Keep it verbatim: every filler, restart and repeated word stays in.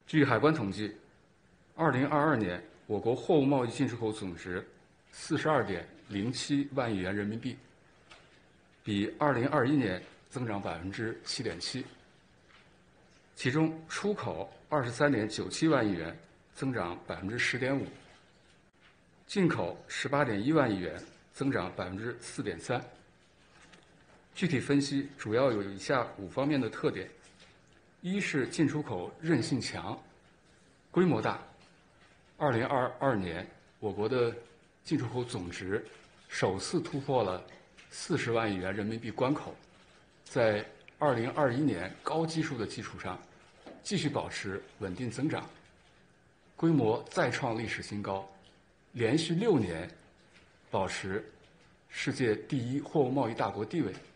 据海关统计，二零二二年我国货物贸易进出口总值四十二点零七万亿元人民币，比二零二一年增长百分之七点七。其中，出口二十三点九七万亿元，增长百分之十点五；进口十八点一万亿元，增长百分之四点三。具体分析主要有以下五方面的特点：一是进出口韧性强、规模大。二零二二年，我国的进出口总值首次突破了四十万亿元人民币关口，在二零二一年高基数的基础上，继续保持稳定增长，规模再创历史新高，连续六年保持世界第一货物贸易大国地位。